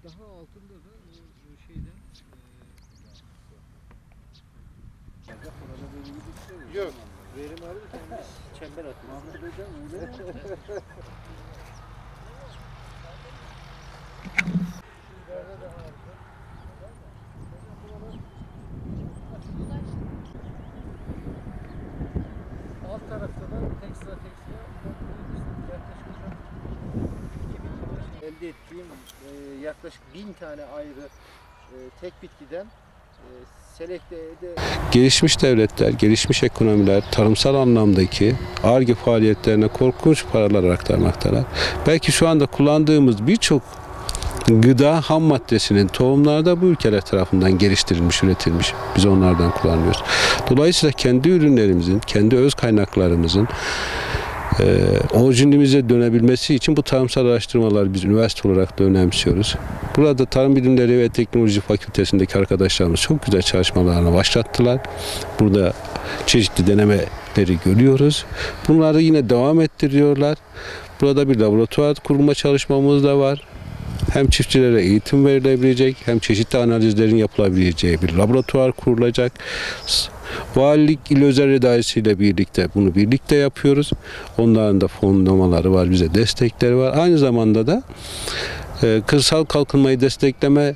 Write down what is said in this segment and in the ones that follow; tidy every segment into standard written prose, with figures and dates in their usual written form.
Daha altında da o şeyden Yok. Verim abi kendimiz çember atıyoruz. alt tarafta da tekstil Elde ettiğim yaklaşık 1000 tane ayrı tek bitkiden selekte Gelişmiş devletler, gelişmiş ekonomiler tarımsal anlamdaki Ar-Ge faaliyetlerine korkunç paralar aktarmaktalar. Belki şu anda kullandığımız birçok gıda ham maddesinin tohumlarda bu ülkeler tarafından geliştirilmiş, üretilmiş. Biz onlardan kullanıyoruz. Dolayısıyla kendi ürünlerimizin, kendi öz kaynaklarımızın orijinimize dönebilmesi için bu tarımsal araştırmaları biz üniversite olarak da önemsiyoruz. Burada Tarım Bilimleri ve Teknoloji Fakültesindeki arkadaşlarımız çok güzel çalışmalarını başlattılar. Burada çeşitli denemeleri görüyoruz. Bunları yine devam ettiriyorlar. Burada bir laboratuvar kurma çalışmamız da var. Hem çiftçilere eğitim verilebilecek, hem çeşitli analizlerin yapılabileceği bir laboratuvar kurulacak. Valilik İl Özel İdaresi ile birlikte bunu birlikte yapıyoruz. Onların da fonlamaları var, bize destekleri var. Aynı zamanda da kırsal kalkınmayı destekleme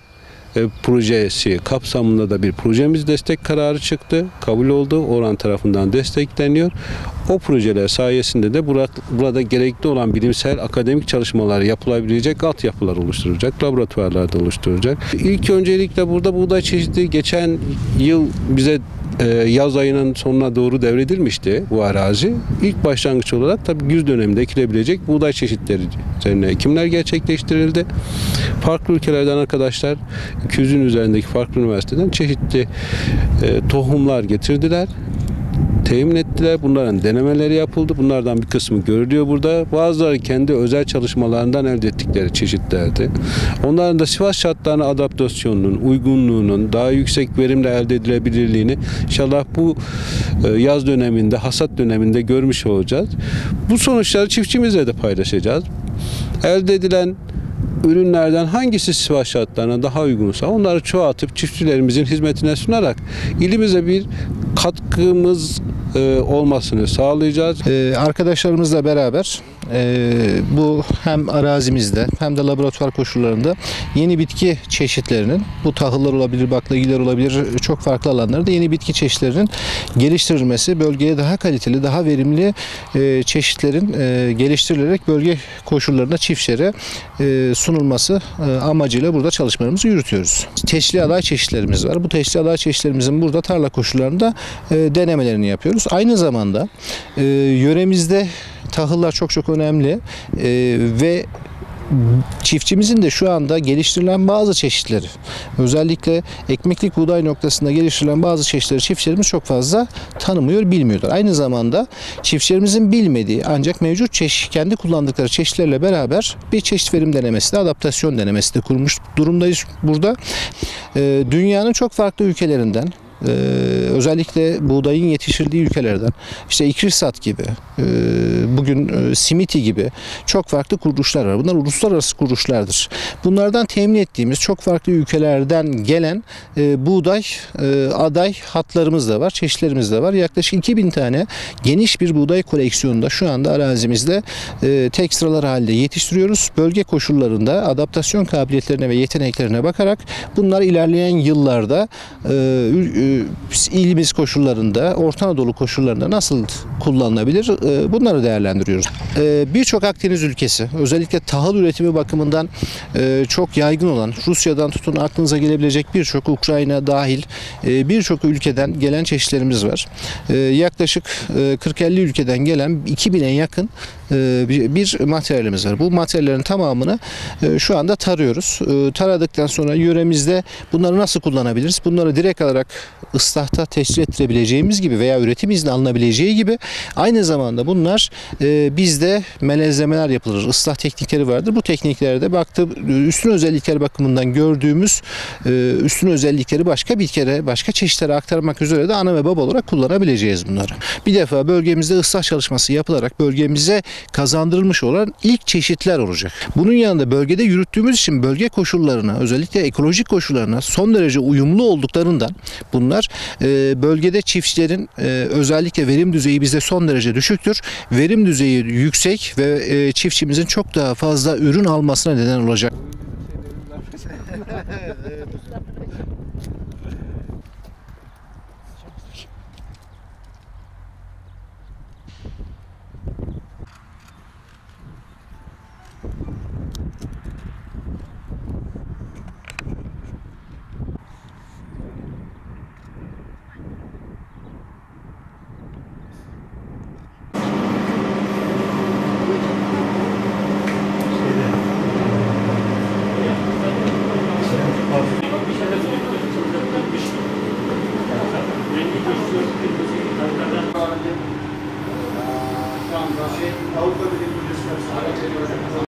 projesi kapsamında da bir projemiz destek kararı çıktı. Kabul oldu. Oran tarafından destekleniyor. O projeler sayesinde de burada gerekli olan bilimsel akademik çalışmalar yapılabilecek altyapılar oluşturacak, laboratuvarlar da oluşturacak. İlk öncelikle burada buğday çeşidi geçen yıl bize yaz ayının sonuna doğru devredilmişti bu arazi. İlk başlangıç olarak tabii güz döneminde ekilebilecek buğday çeşitleri üzerine ekimler gerçekleştirildi. Farklı ülkelerden arkadaşlar 200'ün üzerindeki farklı üniversiteden çeşitli tohumlar getirdiler. Temin ettiler. Bunların denemeleri yapıldı. Bunlardan bir kısmı görülüyor burada. Bazıları kendi özel çalışmalarından elde ettikleri çeşitlerdi. Onların da Sivas şartlarına adaptasyonunun, uygunluğunun, daha yüksek verimle elde edilebilirliğini inşallah bu yaz döneminde, hasat döneminde görmüş olacağız. Bu sonuçları çiftçimizle de paylaşacağız. Elde edilen ürünlerden hangisi Sivas şartlarına daha uygunsa onları çoğaltıp çiftçilerimizin hizmetine sunarak ilimize bir katkımız olmasını sağlayacağız. Arkadaşlarımızla beraber bu hem arazimizde hem de laboratuvar koşullarında yeni bitki çeşitlerinin, bu tahıllar olabilir, baklagiller olabilir, çok farklı alanlarda yeni bitki çeşitlerinin geliştirilmesi, bölgeye daha kaliteli, daha verimli çeşitlerin geliştirilerek bölge koşullarında çiftçilere sunulması amacıyla burada çalışmalarımızı yürütüyoruz. Teşhili aday çeşitlerimiz var. Bu teşhili aday çeşitlerimizin burada tarla koşullarında denemelerini yapıyoruz. Aynı zamanda yöremizde tahıllar çok önemli ve çiftçimizin de şu anda geliştirilen bazı çeşitleri, özellikle ekmeklik buğday noktasında geliştirilen bazı çeşitleri çiftçilerimiz çok fazla tanımıyor, bilmiyorlar. Aynı zamanda çiftçilerimizin bilmediği ancak mevcut kendi kullandıkları çeşitlerle beraber bir çeşit verim denemesi de, adaptasyon denemesi de kurmuş durumdayız burada. Dünyanın çok farklı ülkelerinden, özellikle buğdayın yetiştirildiği ülkelerden, işte İkrisat gibi, bugün Simiti gibi çok farklı kuruluşlar var. Bunlar uluslararası kuruluşlardır. Bunlardan temin ettiğimiz çok farklı ülkelerden gelen buğday aday hatlarımız da var, çeşitlerimiz de var. Yaklaşık 2000 tane geniş bir buğday koleksiyonunda şu anda arazimizde tek sıralar halinde yetiştiriyoruz. Bölge koşullarında adaptasyon kabiliyetlerine ve yeteneklerine bakarak bunlar ilerleyen yıllarda ilimiz koşullarında, Orta Anadolu koşullarında nasıl kullanılabilir? Bunları değerlendiriyoruz. Birçok Akdeniz ülkesi, özellikle tahıl üretimi bakımından çok yaygın olan, Rusya'dan tutun aklınıza gelebilecek birçok, Ukrayna dahil birçok ülkeden gelen çeşitlerimiz var. Yaklaşık 40-50 ülkeden gelen 2000'e yakın bir materyalimiz var. Bu materyallerin tamamını şu anda tarıyoruz. Taradıktan sonra yöremizde bunları nasıl kullanabiliriz? Bunları direkt olarak ıslahta tescil ettirebileceğimiz gibi veya üretim izni alınabileceği gibi aynı zamanda bunlar bizde melezlemeler yapılır. Islah teknikleri vardır. Bu tekniklerde üstün özellikler bakımından gördüğümüz üstün özellikleri başka bitkilere, başka çeşitlere aktarmak üzere de ana ve baba olarak kullanabileceğiz bunları. Bir defa bölgemizde ıslah çalışması yapılarak bölgemize kazandırılmış olan ilk çeşitler olacak. Bunun yanında bölgede yürüttüğümüz için bölge koşullarına, özellikle ekolojik koşullarına son derece uyumlu olduklarından bunlar bölgede çiftçilerin özellikle verim düzeyi bizde son derece düşüktür. Verim düzeyi yüksek ve çiftçimizin çok daha fazla ürün almasına neden olacak.